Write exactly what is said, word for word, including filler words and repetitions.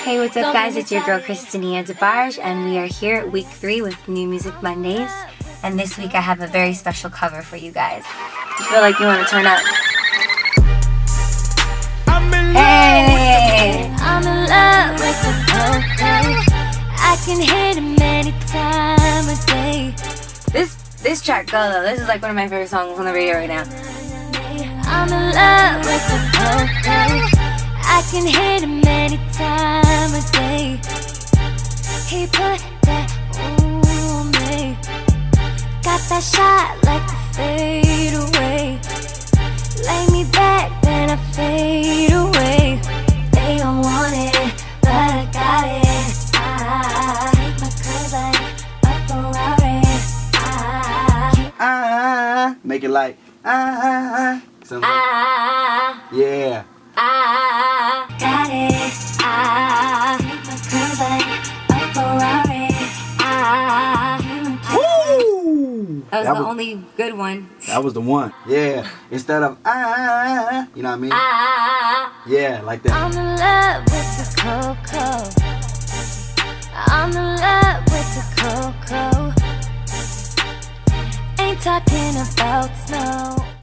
Hey, what's up guys, it's your girl Christinia DeBarge and we are here at week three with New Music Mondays, and this week I have a very special cover for you guys. You feel like you want to turn up? Hey! I'm in love with the coco. I can hit him any time of day. This this track, go though. This is like one of my favorite songs on the radio right now. I'm in love with the coco. I can hit him any time of day. He put that on me. Got that shot like the fade away. Lay me back, then I fade away. They don't want it, but I got it. I take my curves like a Ferrari. I Ah, make it like ah, something like, ah, yeah. I got it. I take my curves like a Ferrari. I Woo! That was That the was- only good one. That was the one. Yeah. Instead of ah, you know what I mean? I Yeah, like that. I'm in love with the coco. I'm in love with the coco. Ain't talking about snow.